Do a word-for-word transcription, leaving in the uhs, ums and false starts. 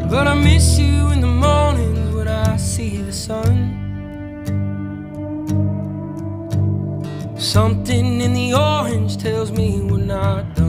But I miss you in the mornings when I see the sun. Something in the orange tells me we're not done.